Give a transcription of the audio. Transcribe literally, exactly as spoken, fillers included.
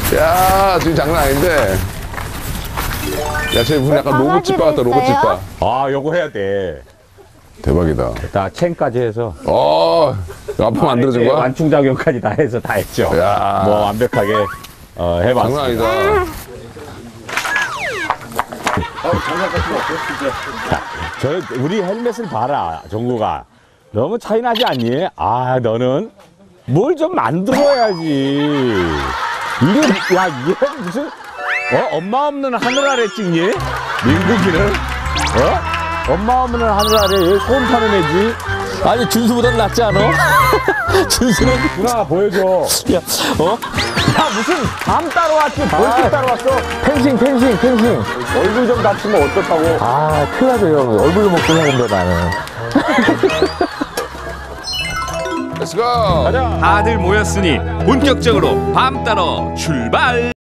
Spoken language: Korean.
야, 지금 장난 아닌데. 야, 쟤 무슨 약간 로봇집 바 같다, 로봇집 바. 아, 요거 해야 돼. 대박이다. 다 체인까지 해서. 어, 아빠 만들어준 거야? 완충작용까지 다 해서 다 했죠. 야. 뭐 완벽하게 어, 해봤습니다. 장난 아니다. 자, 저 우리 헬멧을 봐라, 정구가. 너무 차이 나지 않니? 아, 너는 뭘 좀 만들어야지. 이게 야, 이게 무슨 어 엄마 없는 하늘 아래 찍니? 민국이는 어 엄마 없는 하늘 아래 왜 소음 타는 애지? 아니 준수보단 낫지 않아? 준수는 누나 보여줘. 야, 어? 야, 무슨 밤 따러 왔지? 벌집 따러 왔어? 펜싱 펜싱 펜싱. 얼굴 좀 다치면 어떡하고? 아 큰일 나죠 형. 얼굴로 먹고 사는데 나는. Let's go. 가자. 다들 모였으니 본격적으로 밤 따러 출발!